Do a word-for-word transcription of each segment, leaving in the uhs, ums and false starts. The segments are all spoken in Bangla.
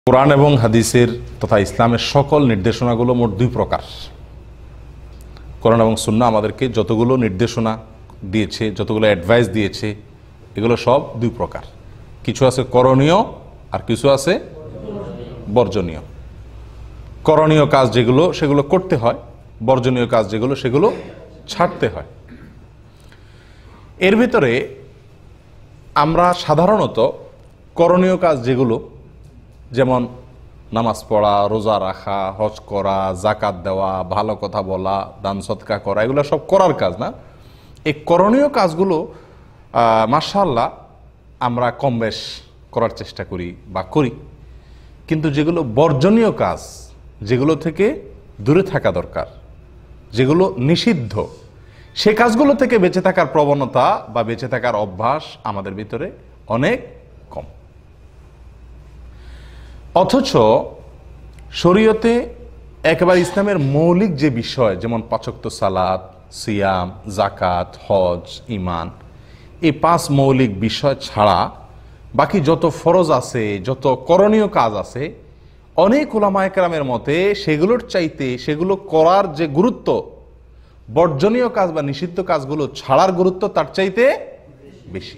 কোরআন এবং হাদিসের তথা ইসলামের সকল নির্দেশনাগুলো মোট দুই প্রকার। কোরআন এবং সুন্নাহ আমাদেরকে যতগুলো নির্দেশনা দিয়েছে, যতগুলো অ্যাডভাইস দিয়েছে, এগুলো সব দুই প্রকার। কিছু আছে করণীয় আর কিছু আছে বর্জনীয়। করণীয় কাজ যেগুলো সেগুলো করতে হয়, বর্জনীয় কাজ যেগুলো সেগুলো ছাড়তে হয়। এর ভিতরে আমরা সাধারণত করণীয় কাজ যেগুলো, যেমন নামাজ পড়া, রোজা রাখা, হজ করা, জাকাত দেওয়া, ভালো কথা বলা, দান সদকা করা, এগুলো সব করার কাজ না। এই করণীয় কাজগুলো মাশাআল্লাহ আমরা কম বেশ করার চেষ্টা করি বা করি, কিন্তু যেগুলো বর্জনীয় কাজ, যেগুলো থেকে দূরে থাকা দরকার, যেগুলো নিষিদ্ধ, সে কাজগুলো থেকে বেঁচে থাকার প্রবণতা বা বেঁচে থাকার অভ্যাস আমাদের ভিতরে অনেক কম। অথচ শরীয়তে একেবারে ইসলামের মৌলিক যে বিষয়, যেমন পাঁচ ওয়াক্ত সালাত, সিয়াম, জাকাত, হজ, ঈমান, এই পাঁচ মৌলিক বিষয় ছাড়া বাকি যত ফরজ আছে, যত করণীয় কাজ আছে, অনেক উলামায়ে কেরামের মতে সেগুলোর চাইতে সেগুলো করার যে গুরুত্ব, বর্জনীয় কাজ বা নিষিদ্ধ কাজগুলো ছাড়ার গুরুত্ব তার চাইতে বেশি।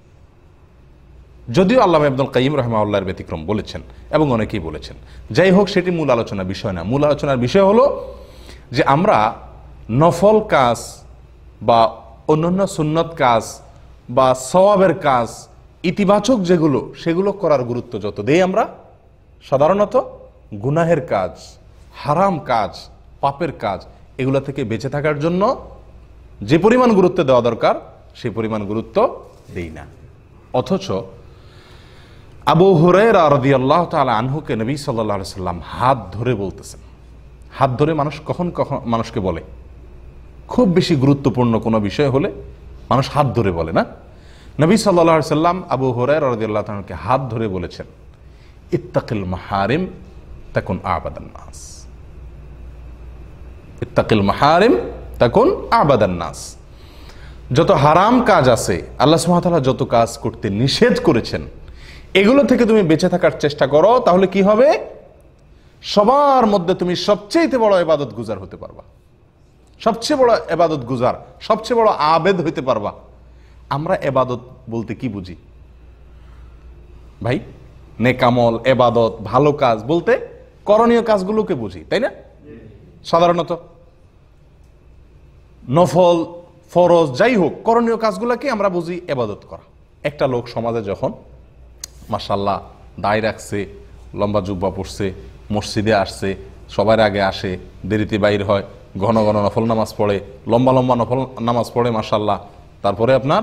যদিও আল্লামা ইবনুল কাইয়িম রাহিমাহুল্লাহর ব্যতিক্রম বলেছেন এবং অনেকেই বলেছেন। যাই হোক, সেটি মূল আলোচনার বিষয় না। মূল আলোচনার বিষয় হলো যে আমরা নফল কাজ বা অন্যান্য সুন্নত কাজ বা সওয়াবের কাজ, ইতিবাচক যেগুলো, সেগুলো করার গুরুত্ব যত দেই আমরা, সাধারণত গুনাহের কাজ, হারাম কাজ, পাপের কাজ, এগুলো থেকে বেঁচে থাকার জন্য যে পরিমাণ গুরুত্ব দেওয়া দরকার সেই পরিমাণ গুরুত্ব দেই না। অথচ আবু হুরায়রা রাদিয়াল্লাহু তাআলা আনহুকে নবী সাল্লাল্লাহু আলাইহি সাল্লাম হাত ধরে বলতেছেন। হাত ধরে মানুষ কখন কখন মানুষকে বলে? খুব বেশি গুরুত্বপূর্ণ কোনো বিষয় হলে মানুষ হাত ধরে বলে না? নবী সাল্লাল্লাহু আলাইহি সাল্লাম আবু হুরায়রা রাদিয়াল্লাহু তাআলা আনহুকে হাত ধরে বলেছেন, ইত্তাকিল মাহারিম তাকুন আবাদান নাস। ইত্তাকিল মাহারিম তাকুন আবাদান নাস। যত হারাম কাজ আছে, আল্লাহ সুবহানাহু ওয়া তাআলা যত কাজ করতে নিষেধ করেছেন, এগুলো থেকে তুমি বেঁচে থাকার চেষ্টা করো, তাহলে কি হবে? সবার মধ্যে তুমি সবচেয়ে বড় ইবাদত গুজার হতে পারবা, সবচেয়ে বড় ইবাদত গুজার, সবচেয়ে বড় আবেদ হইতে পারবা। আমরা ইবাদত বলতে কি বুঝি ভাই? নেকামল, ইবাদত, ভালো কাজ বলতে করণীয় কাজগুলোকে বুঝি, তাই না? সাধারণত নফল, ফরজ, যাই হোক, করণীয় কাজগুলোকে আমরা বুঝি ইবাদত করা। একটা লোক সমাজে যখন মাশাআল্লাহ দায় রাখছে, লম্বা জুব্বা পড়ছে, মসজিদে আসছে, সবার আগে আসে, দেরিতে বাইর হয়, ঘন ঘন নফল নামাজ পড়ে, লম্বা লম্বা নফল নামাজ পড়ে মাশাআল্লাহ, তারপরে আপনার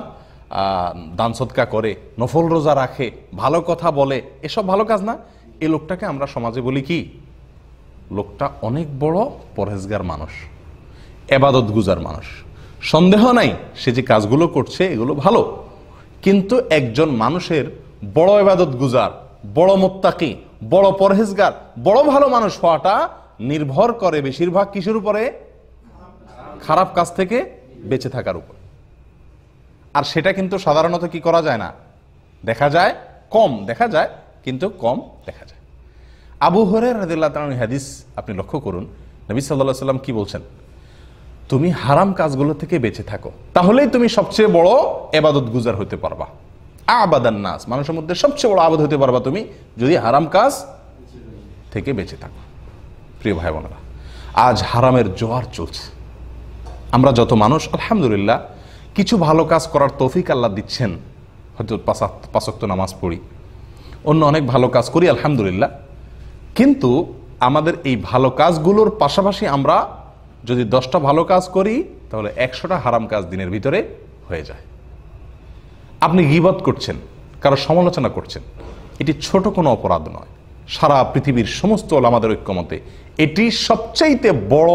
দান সদকা করে, নফল রোজা রাখে, ভালো কথা বলে, এসব ভালো কাজ না? এই লোকটাকে আমরা সমাজে বলি কি? লোকটা অনেক বড় পরহেজগার মানুষ, ইবাদত গুজার মানুষ। সন্দেহ নাই সে যে কাজগুলো করছে এগুলো ভালো, কিন্তু একজন মানুষের বড় ইবাদত গুজার, বড় মুত্তাকি, বড় পরহেজগার, বড় ভালো মানুষ হওয়াটা নির্ভর করে বেশিরভাগ কিসের উপরে? খারাপ কাজ থেকে বেঁচে থাকার উপর। আর সেটা কিন্তু সাধারণত কি করা যায় না, দেখা যায় কম, দেখা যায় কিন্তু কম দেখা যায়। আবু হুরায়রা রাদিয়াল্লাহু তাআলা হাদিস আপনি লক্ষ্য করুন, নবী সাল্লাল্লাহু আলাইহি সাল্লাম কি বলছেন? তুমি হারাম কাজগুলো থেকে বেঁচে থাকো, তাহলেই তুমি সবচেয়ে বড় ইবাদত গুজার হতে পারবা। আবাদান নাস, মানুষের মধ্যে সবচেয়ে বড় আবাদ হতে পারবা তুমি যদি হারাম কাজ থেকে বেঁচে থাকো। প্রিয় ভাই বোনেরা, আজ হারামের জোয়ার চলছে। আমরা যত মানুষ আলহামদুলিল্লাহ কিছু ভালো কাজ করার তৌফিক আল্লাহ দিচ্ছেন, হয়তো পাঁচ ওয়াক্ত নামাজ পড়ি, অন্য অনেক ভালো কাজ করি আলহামদুলিল্লাহ, কিন্তু আমাদের এই ভালো কাজগুলোর পাশাপাশি আমরা যদি দশটা ভালো কাজ করি তাহলে একশোটা হারাম কাজ দিনের ভিতরে হয়ে যায়। আপনি গীবত করছেন, কারো সমালোচনা করছেন, এটি ছোট কোনো অপরাধ নয়। সারা পৃথিবীর সমস্ত ওলামাদের ঐক্যমতে এটি সবচাইতে বড়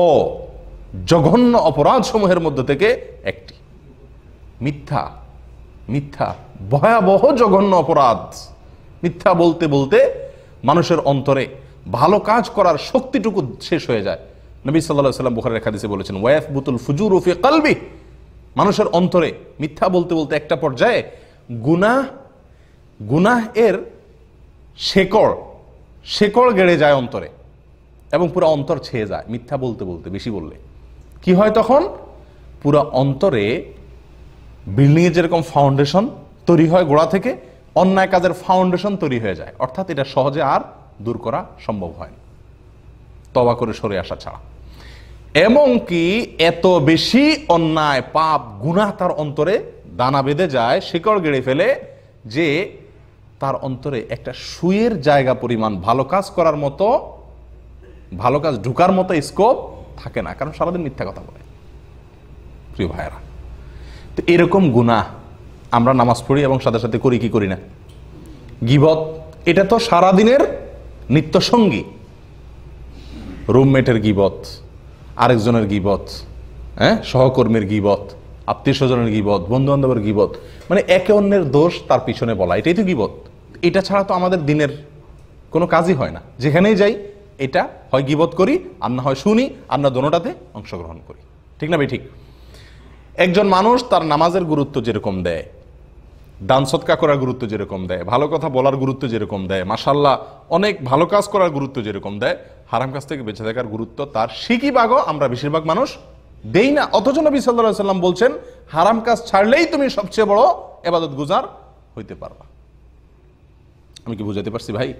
জঘন্য অপরাধ সমূহের মধ্যে থেকে একটি। মিথ্যা, মিথ্যা ভয়াবহ জঘন্য অপরাধ। মিথ্যা বলতে বলতে মানুষের অন্তরে ভালো কাজ করার শক্তিটুকু শেষ হয়ে যায়। নবী সাল্লাল্লাহু আলাইহি ওয়াসাল্লাম বুখারীর হাদিসে বলেছেন, ওয়ায়াসবুতুল ফুজুরু ফি কলবি, মানুষের অন্তরে মিথ্যা বলতে বলতে একটা পর্যায়ে গুনাহ, গুনাহ এর শেকড় শেকড় গেড়ে যায় অন্তরে এবং পুরো অন্তর ছেয়ে যায় মিথ্যা বলতে বলতে, বেশি বললে কি হয় তখন পুরো অন্তরে বিল্ডিং এর যেরকম ফাউন্ডেশন তৈরি হয় গোড়া থেকে, অন্যায় কাজের ফাউন্ডেশন তৈরি হয়ে যায়, অর্থাৎ এটা সহজে আর দূর করা সম্ভব হয় না তওবা করে সরে আসা ছাড়া। এমনকি এত বেশি অন্যায় পাপ গুনাহ তার অন্তরে দানা বেঁধে যায়, শিকড় গেড়ে ফেলে, যে তার অন্তরে একটা সুইয়ের জায়গা পরিমাণ ভালো কাজ করার মতো, ভালো কাজ ঢুকার মতো স্কোপ থাকে না, কারণ সারাদিন মিথ্যা কথা বলে। প্রিয় ভাইয়েরা, তো এরকম গুনাহ আমরা নামাজ পড়ি এবং সাথে সাথে করি কি করি না? গীবত, এটা তো সারাদিনের নিত্য সঙ্গী। রুমমেটের গীবত, আরেকজনের গীবত, হ্যাঁ, সহকর্মীর গীবত, আত্মীয় স্বজনের গীবত, বন্ধু বান্ধবের গীবত, মানে একে অন্যের দোষ তার পিছনে বলা, এটাই তো গীবত। এটা ছাড়া তো আমাদের দিনের কোনো কাজই হয় না। যেখানেই যাই এটা হয় গীবত করি, আর না হয় শুনি, আর না দোনোটাতে অংশগ্রহণ করি। ঠিক না ভাই? ঠিক। একজন মানুষ তার নামাজের গুরুত্ব যেরকম দেয়, দান সদকা করার গুরুত্ব যেরকম দেয়, ভালো কথা বলার গুরুত্ব যেরকম দেয়, মাশাআল্লাহ অনেক ভালো কাজ করার গুরুত্ব যেরকম দেয়, হারাম কাজ থেকে বেঁচে থাকার গুরুত্ব তার শিকি ভাগও আমরা বেশিরভাগ মানুষ দেই না। অথচ নবী সাল্লাল্লাহু আলাইহি সাল্লাম বলছেন, হারাম কাজ ছাড়লেই তুমি সবচেয়ে বড় ইবাদত গুজার হইতে পারবা। আমি কি বুঝাতে পারছি ভাই?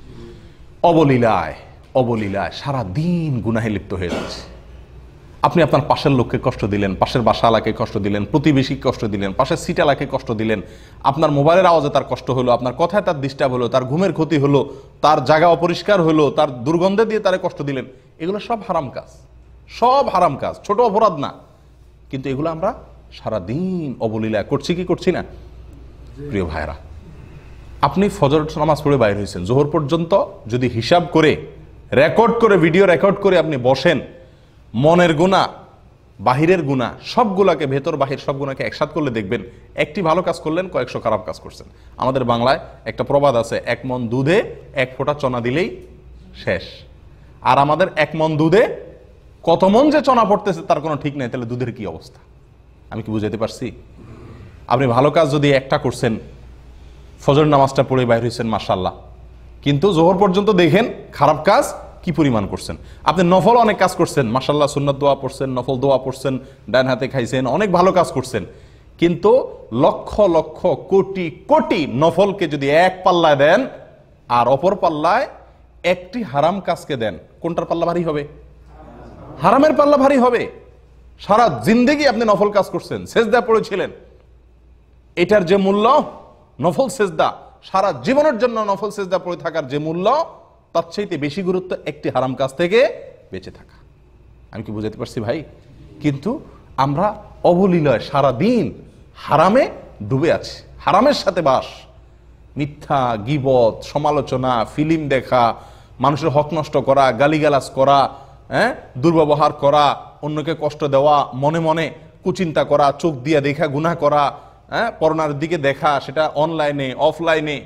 অবলীলায় অবলীলায় সারা দিন গুনাহে লিপ্ত হয়ে যাচ্ছে। আপনি আপনার পাশের লোককে কষ্ট দিলেন, পাশের বাসাওয়ালাকে কষ্ট দিলেন, প্রতিবেশীকে কষ্ট দিলেন, পাশের সিটালাকে কষ্ট দিলেন, আপনার মোবাইলের আওয়াজে তার কষ্ট হলো, আপনার কথায় তার ডিস্টার্ব হলো, তার ঘুমের ক্ষতি হলো, তার জায়গা অপরিষ্কার হলো, তার দুর্গন্ধে দিয়ে তারে কষ্ট দিলেন। এগুলো সব হারাম কাজ, সব হারাম কাজ, ছোট অপরাধ না, কিন্তু এগুলো আমরা সারা দিন অবলীলায় করছি কি করছি না? প্রিয় ভাইরা, আপনি ফজর নামাজ পড়ে বাইরে হয়েছেন, জোহর পর্যন্ত যদি হিসাব করে রেকর্ড করে, ভিডিও রেকর্ড করে আপনি বসেন, মনের গুনাহ, বাহিরের গুনাহ, সবগুলাকে, ভেতর বাহির সব গুনাহকে একসাথ করলে দেখবেন একটি ভালো কাজ করলেন, কয়েকশো খারাপ কাজ করছেন। আমাদের বাংলায় একটা প্রবাদ আছে, এক মন দুধে এক ফোঁটা চনা দিলেই শেষ। আর আমাদের এক মন দুধে কত মন যে চনা পড়তেছে তার কোনো ঠিক নেই। তাহলে দুধের কি অবস্থা? আমি কি বুঝাতে পারছি? আপনি ভালো কাজ যদি একটা করছেন, ফজর নামাজটা পড়ে বাইর হয়েছেন মাশাআল্লাহ, কিন্তু জোহর পর্যন্ত দেখেন খারাপ কাজ কি পরিমাণ করছেন। আপনি নফল অনেক কাজ করছেন মাশাআল্লাহ, সুন্নাত দোয়া পড়ছেন, নফল দোয়া পড়ছেন, ডান হাতে খাইছেন, অনেক ভালো কাজ করছেন, কিন্তু লক্ষ লক্ষ কোটি কোটি নফলকে যদি এক পাল্লায় দেন আর অপর পাল্লায় একটি হারাম কাজকে দেন, কোনটার পাল্লা ভারী হবে? হারামের পাল্লা ভারী হবে। সারা জিন্দেগি আপনি নফল কাজ করছেন, সেজদা পড়েছিলেন, এটার যে মূল্য, নফল সেজদা, সারা জীবনের জন্য নফল সেজদা পড়ে থাকার যে মূল্য, তার চাইতে বেশি গুরুত্ব একটি হারাম কাজ থেকে বেঁচে থাকা। আমি কি বুঝাতে পারছি ভাই? কিন্তু আমরা অবলীলায় সারা দিন হারামে ডুবে আছি, হারামের সাথে বাস, মিথ্যা, গীবত, সমালোচনা, ফিল্ম দেখা, মানুষের হক নষ্ট করা, গালিগালাজ করা, হ্যাঁ, দুর্ব্যবহার করা, অন্যকে কষ্ট দেওয়া, মনে মনে কুচিন্তা করা, চোখ দিয়ে দেখা গুনাহ করা, হ্যাঁ, পরনার দিকে দেখা, সেটা অনলাইনে অফলাইনে।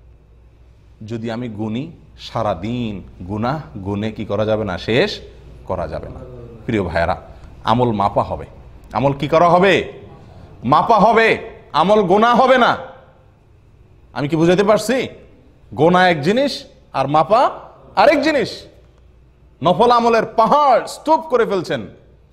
যদি আমি গুনি, সারা দিন গুনাহ গুনে কি করা যাবে না? শেষ করা যাবে না। প্রিয় ভাইয়েরা, আমল মাপা হবে। আমল কি করা হবে? মাপা হবে। আমল গোনা হবে না। আমি কি বুঝাতে পারছি? গোনা এক জিনিস আর মাপা আরেক জিনিস। নফল আমলের পাহাড় স্তূপ করে ফেলছেন,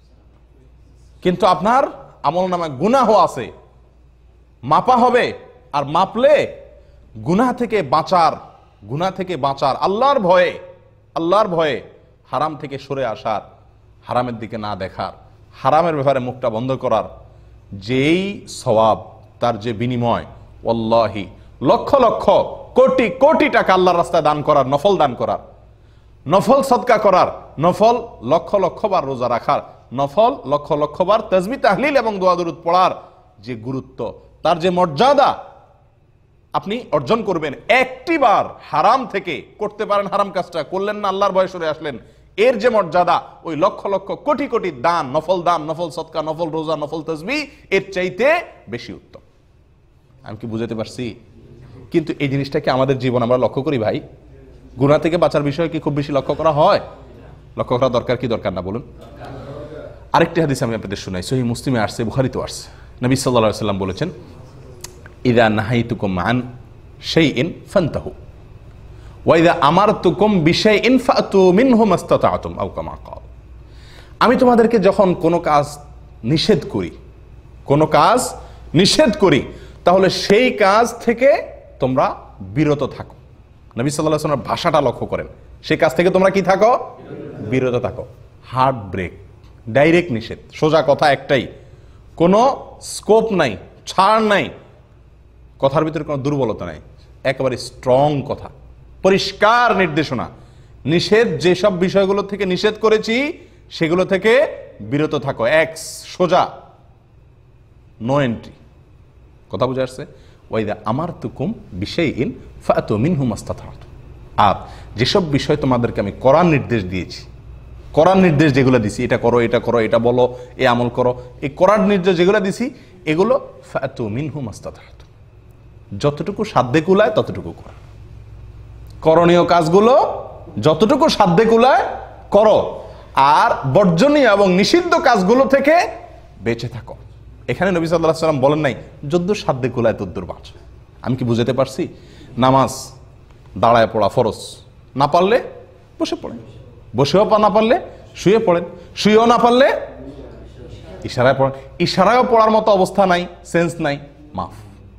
কিন্তু আপনার আমল নামে গুনাহ আছে। মাপা হবে, আর মাপলে গুনাহ থেকে বাঁচার, গুনাহ থেকে বাঁচার, আল্লাহর ভয়ে, আল্লাহর ভয়ে হারাম থেকে সরে আসার, হারামের দিকে না দেখার, হারামের ব্যাপারে মুখটা বন্ধ করার যেই সওয়াব, তার যে বিনিময়, ওয়াল্লাহি লক্ষ লক্ষ কোটি কোটি টাকা আল্লাহর রাস্তায় দান করার, নফল দান করার, নফল সদকা করার, নফল লক্ষ লক্ষ বার রোজা রাখার, নফল লক্ষ লক্ষ বার তাসবিহ তাহলিল এবং দোয়া দরুদ পড়ার যে গুরুত্ব, তার যে মর্যাদা আপনি অর্জন করবেন। একটি বার হারাম থেকে করতে পারেন, হারাম কাজটা করলেন না, আল্লাহর ভয়ে সরে আসলেন, এর যে মর্যাদা ওই লক্ষ লক্ষ কোটি কোটি দান, নফল দান, নফল সদকা, নফল রোজা, নফল তাসবিহ এর চাইতে বেশি উত্তম। আমি কি বুঝাতে পারছি? কিন্তু এই জিনিসটা কি আমাদের জীবন আমরা লক্ষ্য করি ভাই? গুনাহ থেকে বাঁচার বিষয় কি খুব বেশি লক্ষ্য করা হয়? লক্ষ্য করা দরকার কি দরকার না বলুন? আরেকটি হাদিস আমি আপনাদের শোনাই, সহিহ মুসলিমে আসছে, বুখারীতেও আসছে। নবী সাল্লাল্লাহু আলাইহি ওয়াসাল্লাম বলেছেন, ইযা নাহাইতুকুম আন শাইইন ফান্তাহু ওয়াইদা আমারতুকুম বিশাইইন ফাতু মিনহু মাস্তাতা'তুম আও কামা ক্বাল। আমি তোমাদেরকে যখন কোনো কাজ নিষেধ করি, কোনো কাজ নিষেধ করি, তাহলে সেই কাজ থেকে তোমরা বিরত থাকো। নবী সাল্লাল্লাহু আলাইহি ওয়াসাল্লামের ভাষাটা লক্ষ্য করেন, সেই কাজ থেকে তোমরা কি থাকো? বিরত থাকো। হার্ড ব্রেক, ডাইরেক্ট নিষেধ, সোজা কথা একটাই, কোনো স্কোপ নাই, ছাড় নাই, কথার ভিতরে কোনো দুর্বলতা নাই, একেবারে স্ট্রং কথা, পরিষ্কার নির্দেশনা। নিষেধ যেসব বিষয়গুলো থেকে নিষেধ করেছি সেগুলো থেকে বিরত থাকো, এক্স, সোজা, নো এন্ট্রি। কথা বুঝে আসছে? ওয়াইদা আমারতুকুম বিশাইইন ফাতু মিনহু মাস্তাতা'তুম। আর যেসব বিষয় তোমাদেরকে আমি করার নির্দেশ দিয়েছি, করার নির্দেশ যেগুলো দিছি, এটা করো, এটা করো, এটা বলো, এ আমল করো, এই করার নির্দেশ যেগুলো দিছি এগুলো ফাতু মিনহু মাস্তাতা'তুম, যতটুকু সাধ্যে কুলায় ততটুকু করো। করণীয় কাজগুলো যতটুকু সাধ্যে কুলায় করো, আর বর্জনীয় এবং নিষিদ্ধ কাজগুলো থেকে বেঁচে থাকো। এখানে নবী সাল্লাল্লাহু আলাইহি ওয়াসাল্লাম বলেন নাই যদ্দূর সাধ্যে কুলায় তদ্দূর বাঁচো। আমি কি বুঝাতে পারছি? নামাজ দাঁড়ায় পড়া ফরজ, না পারলে বসে পড়েন, বসেও না পারলে শুয়ে পড়েন, শুয়েও না পারলে ইশারায় পড়েন। ইশারায়ও পড়ার মতো অবস্থা নাই, সেন্স নাই, মাফ।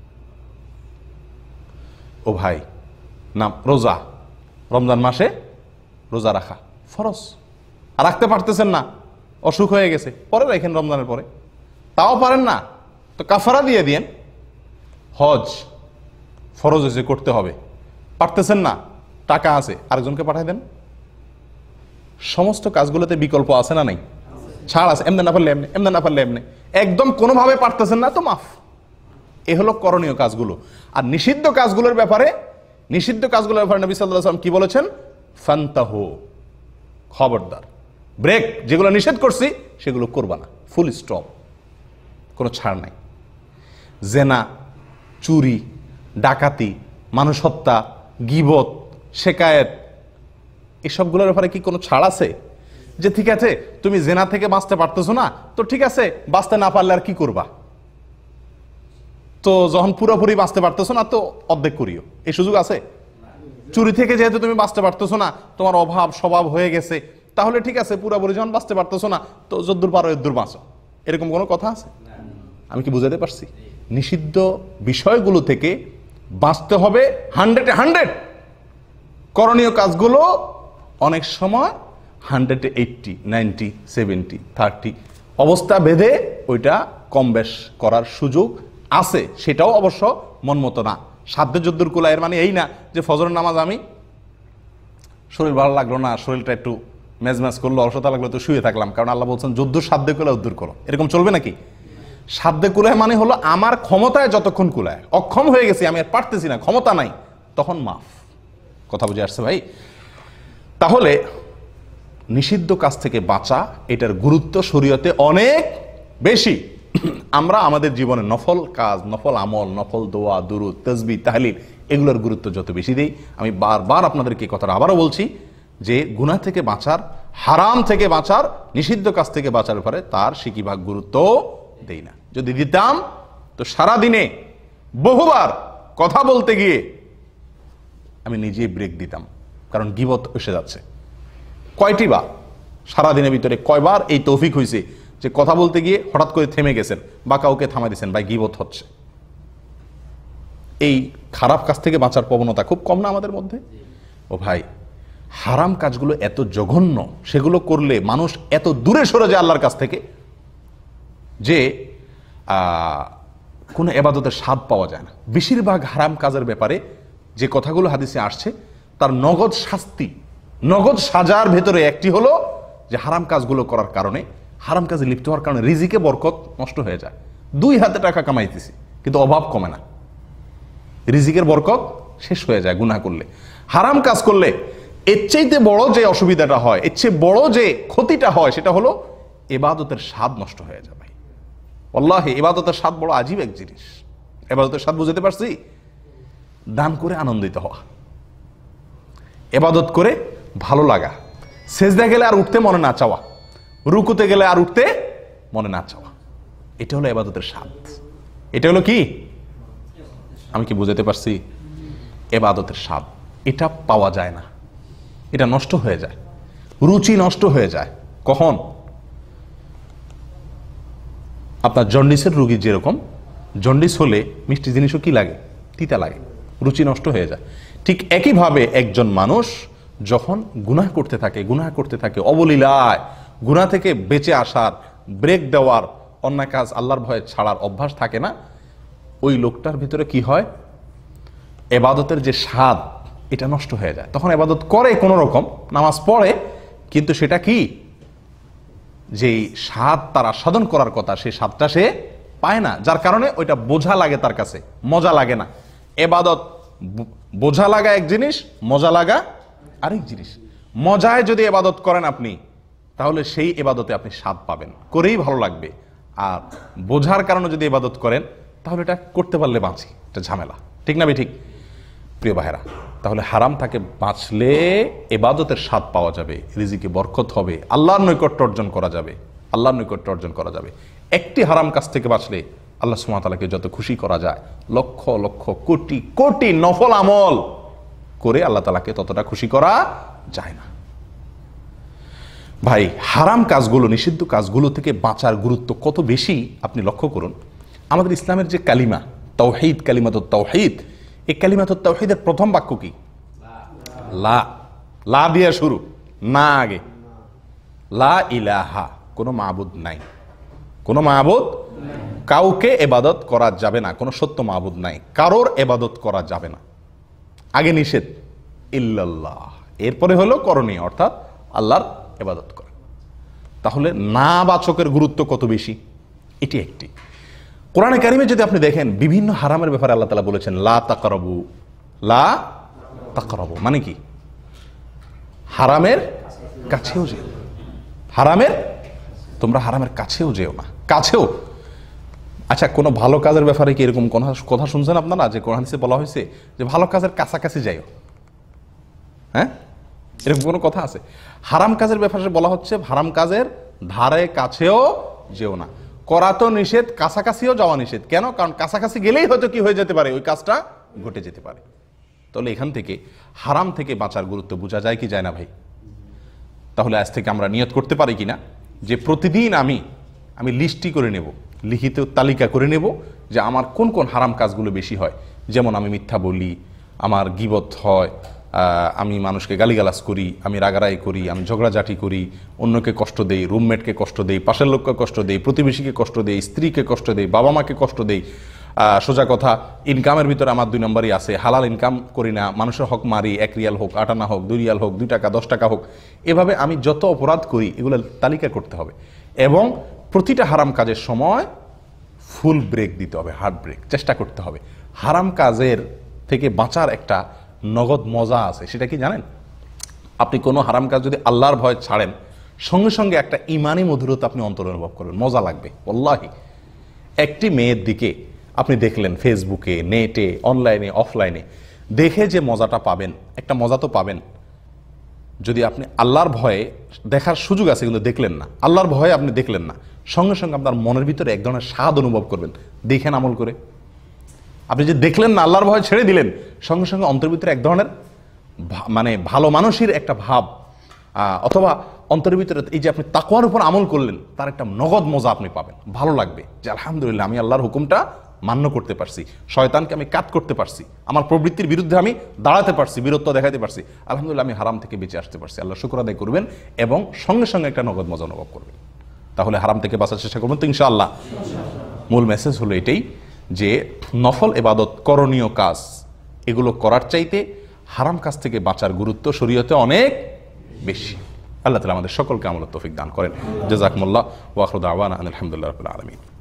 ও ভাই, না রোজা, রমজান মাসে রোজা রাখা ফরজ, আর রাখতে পারতেছেন না, অসুখ হয়ে গেছে, পরে রাখেন রমজানের পরে। তাও পারেন না তো কাফারা দিয়ে দিয়েন। হজ ফরজ হয়েছে, করতে হবে, পারতেছেন না, টাকা আছে, আরেকজনকে পাঠাই দেন। সমস্ত কাজগুলোতে বিকল্প আছে না নাই? ছাড় আছে, এমনি না পারলে এমনি, এমনি না পারলে এমনি, একদম কোনোভাবে পারতেছেন না তো মাফ। এ হলো করণীয় কাজগুলো। আর নিষিদ্ধ কাজগুলোর ব্যাপারে, নিষিদ্ধ কাজগুলোর ব্যাপারে নবী সাল্লাল্লাহু আলাইহি ওয়াসাল্লাম কি বলেছেন? ফান্তাহু, খবরদার, ব্রেক, যেগুলো নিষেধ করছি সেগুলো করবা না, ফুল স্টপ, কোনো ছাড় নাই। জেনা, চুরি, ডাকাতি, মানুষ হত্যা, গীবত, শেকায়েত, এসবগুলোর ব্যাপারে কি কোনো ছাড় আছে? যে ঠিক আছে তুমি জেনা থেকে বাঁচতে পারতেছো না, তো ঠিক আছে, বাঁচতে না পারলে আর কি করবা, তো যখন পুরোপুরি বাঁচতে পারতেছো না তো অর্ধেক করিও, এই সুযোগ আছে? চুরি থেকে যেহেতু তুমি বাঁচতে পারতেছো না, তোমার অভাব স্বভাব হয়ে গেছে, তাহলে ঠিক আছে পুরোপুরি যখন বাঁচতে পারতেছো না তো যদ্দূর পারো এদ্দূর বাঁচো, এরকম কোনো কথা আছে? আমি কি বুঝাতে পারছি? নিষিদ্ধ বিষয়গুলো থেকে বাঁচতে হবে হান্ড্রেডে হান্ড্রেড। করণীয় কাজগুলো অনেক সময় হান্ড্রেডে এইটটি, নাইনটি, সেভেন্টি, থার্টি অবস্থা ভেদে ওইটা কম বেশ করার সুযোগ আছে, সেটাও অবশ্য মন মতো না। সাধ্যে যদ্দুর কুলা, এর মানে এই না যে ফজরের নামাজ আমি শরীর ভালো লাগলো না, শরীরটা একটু ম্যাজ ম্যাজ করলো, অলসতা লাগলো, তো শুয়ে থাকলাম, কারণ আল্লাহ বলছেন যদ্দুর সাধ্যে কুলা উদ্দুর করো। এরকম চলবে নাকি? সাধ্যে কুলায় মানে হলো আমার ক্ষমতায় যতক্ষণ কুলায়, অক্ষম হয়ে গেছি, আমি আর পারতেছি না, ক্ষমতা নাই, তখন মাফ। কথা বুঝে আসছে ভাই? তাহলে নিষিদ্ধ কাজ থেকে বাঁচা, এটার গুরুত্ব শরীয়তে অনেক বেশি। আমরা আমাদের জীবনে নফল কাজ, নফল আমল, নফল দোয়া, দুরুদ, তাসবিহ, তাহলিল, এগুলোর গুরুত্ব যত বেশি দেই, আমি বারবার আপনাদেরকে এই কথাটা আবারও বলছি যে গুনাহ থেকে বাঁচার, হারাম থেকে বাঁচার, নিষিদ্ধ কাজ থেকে বাঁচার ব্যাপারে তার সিকিভাগ গুরুত্ব দেই না। যদি দিতাম তো সারাদিনে বহুবার কথা বলতে গিয়ে আমি নিজেই ব্রেক দিতাম, কারণ গীবত এসে যাচ্ছে। কয়টি বার সারাদিনের ভিতরে কয়বার এই তৌফিক হয়েছে যে কথা বলতে গিয়ে হঠাৎ করে থেমে গেছেন বা কাউকে থামাই দিয়েছেন, ভাই গীবত হচ্ছে। এই খারাপ কাজ থেকে বাঁচার প্রবণতা খুব কম না আমাদের মধ্যে? ও ভাই, হারাম কাজগুলো এত জঘন্য, সেগুলো করলে মানুষ এত দূরে সরে যায় আল্লাহর কাছ থেকে যে কোনো ইবাদতের স্বাদ পাওয়া যায় না। বেশিরভাগ হারাম কাজের ব্যাপারে যে কথাগুলো হাদিসে আসছে তার নগদ শাস্তি, নগদ সাজার ভেতরে একটি হলো যে হারাম কাজগুলো করার কারণে, হারাম কাজে লিপ্ত হওয়ার কারণে রিজিকে বরকত নষ্ট হয়ে যায়। দুই হাতে টাকা কামাইতেছি কিন্তু অভাব কমে না, রিজিকের বরকত শেষ হয়ে যায় গুনাহ করলে। হারাম কাজ করলে এর চাইতে বড় যে অসুবিধাটা হয়, এর চেয়ে বড় যে ক্ষতিটা হয়, সেটা হলো ইবাদতের স্বাদ নষ্ট হয়ে যায়। ভাই আল্লাহি, ইবাদতের স্বাদ বড় আজীব এক জিনিস। ইবাদতের স্বাদ বুঝতে পারছি? দান করে আনন্দিত হওয়া, ইবাদত করে ভালো লাগা, সেজদা গেলে আর উঠতে মনে না চাওয়া, রুকুতে গেলে আর উঠতে মনে না চাওয়া, এটা হলো ইবাদতের স্বাদ। এটা হলো কি? আমি কি বুঝাতে পারছি? ইবাদতের স্বাদ, এটা পাওয়া যায় না, এটা নষ্ট হয়ে যায়, রুচি নষ্ট হয়ে যায়। কখন? আপনার জন্ডিসের রুগী যেরকম, জন্ডিস হলে মিষ্টি জিনিসও কি লাগে? তিতা লাগে, রুচি নষ্ট হয়ে যায়। ঠিক একইভাবে একজন মানুষ যখন গুনাহ করতে থাকে গুনাহ করতে থাকে অবলীলায়, গুনাহ থেকে বেঁচে আসার, ব্রেক দেওয়ার, অন্যায় কাজ আল্লাহর ভয়ে ছাড়ার অভ্যাস থাকে না, ওই লোকটার ভিতরে কি হয়? এবাদতের যে স্বাদ, এটা নষ্ট হয়ে যায়। তখন এবাদত করে কোনো রকম, নামাজ পড়ে, কিন্তু সেটা কি, যেই স্বাদ তার আস্বাদন করার কথা, সেই স্বাদটা সে পায় না, যার কারণে ওইটা বোঝা লাগে, তার কাছে মজা লাগে না। এবাদত বোঝা লাগা এক জিনিস, মজা লাগা আরেক জিনিস। মজায় যদি এবাদত করেন আপনি, তাহলে সেই এবাদতে আপনি স্বাদ পাবেন, করেই ভালো লাগবে। আর বোঝার কারণে যদি এবাদত করেন, তাহলে এটা করতে পারলে বাঁচি, এটা ঝামেলা, ঠিক না? ঠিক। প্রিয় ভাইরা, তাহলে হারাম থেকে বাঁচলে এবাদতের স্বাদ পাওয়া যাবে, রিজিকে বরকত হবে, আল্লাহর নৈকট্য অর্জন করা যাবে, আল্লাহর নৈকট্য অর্জন করা যাবে। একটি হারাম কাজ থেকে বাঁচলে আল্লাহ সুবহানাহু ওয়া তাআলাকে যত খুশি করা যায়, লক্ষ লক্ষ কোটি কোটি নফল আমল করে আল্লাহ তাআলাকে ততটা খুশি করা যায় না। ভাই, হারাম কাজগুলো, নিষিদ্ধ কাজগুলো থেকে বাঁচার গুরুত্ব কত বেশি আপনি লক্ষ্য করুন। আমাদের ইসলামের যে কালিমা তাওহীদ, কালিমাতুত তাওহীদ, এই কালিমাতুত তাওহীদের প্রথম বাক্য কি? লা। লা দিয়ে শুরু, না আগে। লা ইলাহা, কোনো মাবুদ নাই, কোনো মাবুদ, কাউকে ইবাদত করা যাবে না, কোনো সত্য মাবুদ নাই, কারোর ইবাদত করা যাবে না। আগে নিষেধ, ইল্লাল্লাহ, এরপরে হলো করণীয়, অর্থাৎ আল্লাহর ইবাদত করা। তাহলে না বাচকের গুরুত্ব কত বেশি, এটি একটি। কোরআনে কারিমে যদি আপনি দেখেন, বিভিন্ন হারামের ব্যাপারে আল্লাহ তাআলা বলেছেন লা তাকরাবু, লা তাকরাবু মানে কি? হারামের কাছেও যেও, হারামের, তোমরা হারামের কাছেও যেও না, কাছেও। আচ্ছা, কোনো ভালো কাজের ব্যাপারে কি এরকম কোন কথা শুনছেন আপনারা, যে কোরআন হাদিসে বলা হয়েছে যে ভালো কাজের কাছাকাছি যাইও? হ্যাঁ, এরকম কোনো কথা আছে? হারাম কাজের ব্যাপারে বলা হচ্ছে হারাম কাজের ধারে কাছেও যেও না। করা তো নিষেধ, কাছাকাছিও যাওয়া নিষেধ। কেন? কারণ কাছাকাছি গেলেই হয়তো কি হয়ে যেতে পারে, ওই কাজটা ঘটে যেতে পারে। তাহলে এখান থেকে হারাম থেকে বাঁচার গুরুত্ব বোঝা যায় কি যায় না ভাই? তাহলে আজ থেকে আমরা নিয়ত করতে পারি কিনা যে প্রতিদিন আমি আমি লিস্টটি করে নেব, লিখিত তালিকা করে নেব যে আমার কোন কোন হারাম কাজগুলো বেশি হয়। যেমন আমি মিথ্যা বলি, আমার গীবত হয়, আমি মানুষকে গালিগালাজ করি, আমি রাগারাই করি, আমি ঝগড়াঝাটি করি, অন্যকে কষ্ট দেই, রুমমেটকে কষ্ট দেই, পাশের লোককে কষ্ট দেই, প্রতিবেশীকে কষ্ট দেই, স্ত্রীকে কষ্ট দেই, বাবা মাকে কষ্ট দেই। সোজা কথা, ইনকামের ভিতরে আমার দুই নম্বরই আছে, হালাল ইনকাম করি না, মানুষের হক মারি, এক রিয়াল হোক, আট আনা হোক, দুই রিয়াল হোক, দুই টাকা, দশ টাকা হোক, এভাবে আমি যত অপরাধ করি এগুলোর তালিকা করতে হবে। এবং প্রতিটা হারাম কাজের সময় ফুল ব্রেক দিতে হবে, হার্ড ব্রেক চেষ্টা করতে হবে। হারাম কাজের থেকে বাঁচার একটা নগদ মজা আছে, সেটা কি জানেন? আপনি কোনো হারাম কাজ যদি আল্লাহর ভয় ছাড়েন, সঙ্গে সঙ্গে একটা ইমানি মধুরতা আপনি অন্তরে অনুভব করবেন, মজা লাগবে। ওয়াল্লাহি, একটি মেয়ের দিকে আপনি দেখলেন ফেসবুকে, নেটে, অনলাইনে, অফলাইনে, দেখে যে মজাটা পাবেন, একটা মজা তো পাবেন। যদি আপনি আল্লাহর ভয়ে দেখার সুযোগ আছে কিন্তু দেখলেন না, আল্লাহর ভয়ে আপনি দেখলেন না, সঙ্গে সঙ্গে আপনার মনের ভিতরে এক ধরনের স্বাদ অনুভব করবেন। দেখেন আমল করে, আপনি যে দেখলেন না, আল্লাহর ভয় ছেড়ে দিলেন, সঙ্গে সঙ্গে অন্তরের ভিতরে এক ধরনের মানে ভালো মানুষের একটা ভাব, অথবা অন্তরের ভিতরে এই যে আপনি তাকওয়ার উপর আমল করলেন, তার একটা নগদ মজা আপনি পাবেন, ভালো লাগবে যে আলহামদুলিল্লাহ আমি আল্লাহর হুকুমটা মান্য করতে পারছি, শয়তানকে আমি কাট করতে পারছি, আমার প্রবৃত্তির বিরুদ্ধে আমি দাঁড়াতে পারছি, বীরত্ব দেখাতে পারছি, আলহামদুলিল্লাহ আমি হারাম থেকে বেঁচে আসতে পারছি। আল্লাহ শুকর আদায় করবেন এবং সঙ্গে সঙ্গে একটা নগদ মজা অনুভব করবেন। তাহলে হারাম থেকে বাঁচার চেষ্টা করবেন তো ইনশাআল্লাহ। মূল মেসেজ হলো এটাই যে নফল ইবাদত, করণীয় কাজ, এগুলো করার চাইতে হারাম কাজ থেকে বাঁচার গুরুত্ব শরীয়তে অনেক বেশি। আল্লাহ তাআলা আমাদের সকলকে আমলের তৌফিক দান করেন। জাযাকুমুল্লাহ ওয়া আখিরু দাওয়ানা আলহামদুলিল্লাহি রাব্বিল আলামিন।